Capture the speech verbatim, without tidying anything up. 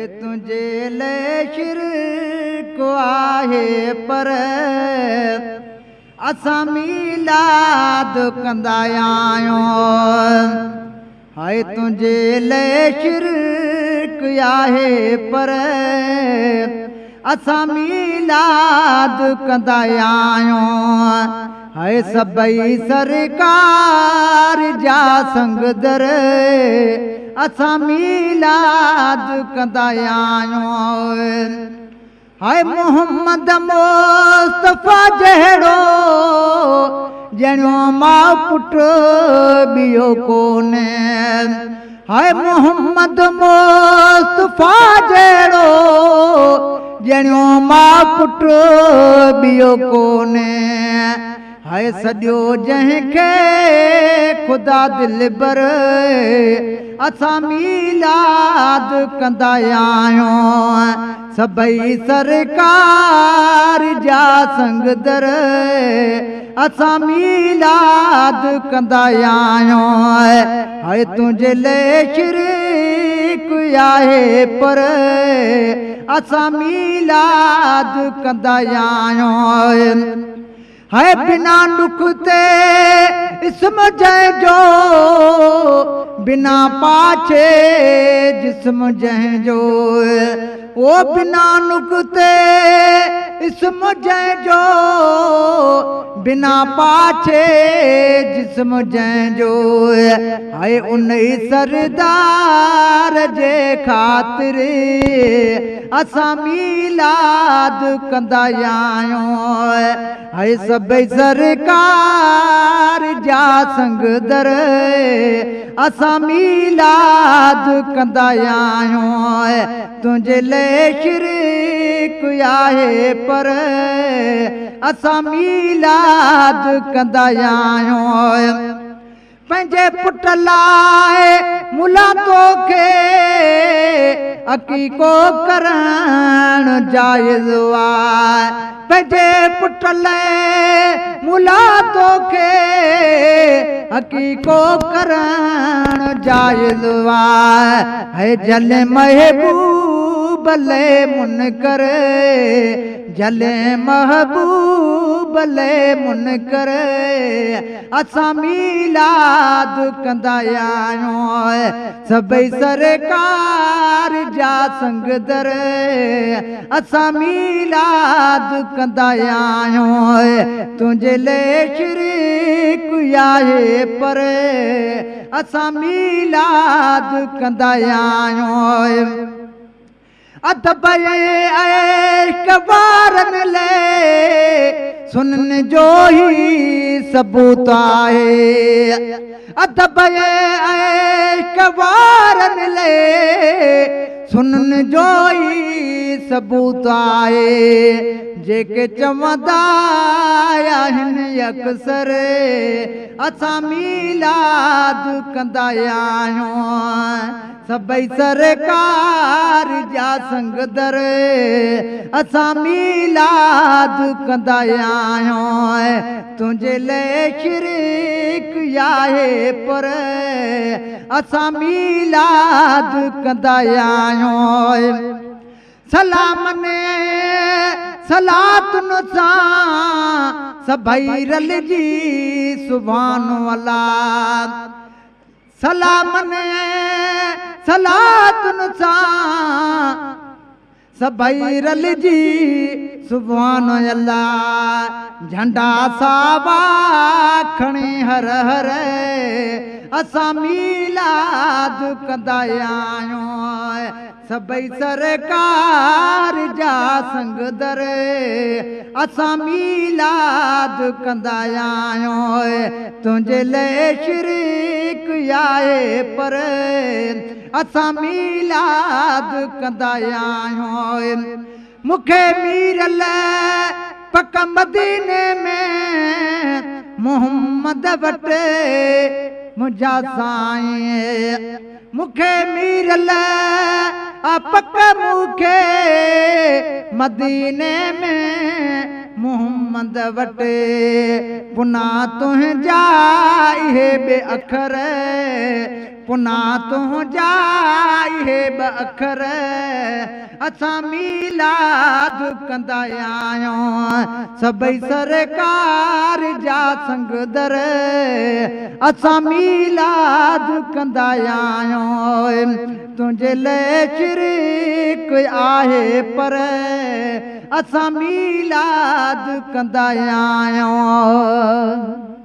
तुझे ले शिरक आहे पर असां मीलाद कंदा आहियूं। हाय तुझे ले शिरक आहे पर असां मीलाद कंदा आहियूं। हाय सभई सरकार जा संगदर असां मीलाद कंदा आहियूं। हाय मोहम्मद मुस्तफा जहिड़ो ॼणो मां पुटु ॿियो कोन्हे। हाय मोहम्मद मुस्तफा जहिड़ो ॼणो मां पुटु ॿियो कोन्हे। हाय सॼो जंहिंखे ख़ुदा दिलबर असां मीलाद कंदा आहियूं। सभई सरकार जा संगदर असां मीलाद कंदा आहियूं। हाय तुझे ले शिरक आहे पर असां मीलाद कंदा आहियूं। हाय बिना दुख ते इस्म जंहिंजो बिना पाछे जिस्म जंहिंजो। ओ बिना नुक ते इस्म जंहिंजो बिना पाछे जिस्म जंहिंजो। हाय उन सरदार जे ख़ातिर असां मीलाद कंदा आहियूं। हाय सभई सरकार जा संगदर असां मीलाद कंदा आहियूं। तुझे ले शिरक आहे पर असां मीलाद कंदा आहियूं। पंहिंजे पुट लाइ मुला तोखे अक़ीक़ो करणु जाइज़ आहे। पंहिंजे पुट लाइ मुला तोखे अक़ीक़ो करणु जाइज़ आहे। है जल महबूब ले मुनकर जले महबूब ले मुनकर असां मीलाद कंदा आहियूं। सभई सरकार जा संगदर असां मीलाद कंदा आहियूं। तुझे ले शिरक आहे पर असां मीलाद कंदा आहियूं। अदब ऐश वारनि लाइ सुनन जो ही सबूत आहे। अदब ऐश वारनि लाइ सुनन जो ही सबूत आहे। जेके चवंदा आहिनि अक्सर असां मीलाद कंदा आहियूं। सभई सरकार जा संगदर असां मीलाद कंदा आहियूं। तुझे ले शिरक आहे पर असां मीलाद कंदा आहियूं। सलामने सलातुन सां सभई रलिजी सुभान अल्लाह। सलामने सलातुन सां सभई रलिजी सुभान अल्लाह। झंडा सावा खणी हर हर असां मीलाद कंदा आहियूं। सभई सरकार जा संगदर असां मीलाद कंदा आहियूं। तुझे ले शिरक आहे पर असां मीलाद कंदा आहियूं। मूंखे मीरल पक मदीने में मोहम्मद वटि मुंहिंजा साईं। मूंखे मीरल पक मूंखे मदीने में मोहम्मद वटे पुना तुंहिंजा इहे बे अखर पुना तुंहिंजा इहे ब अखर असां मीलाद कंदा आहियूं सभई सरकार जा संगदर असां मीलाद कंदा आहियूं तुंहिंजे लाइ शिरक आहे पर असां मीलाद कंदा आहियूं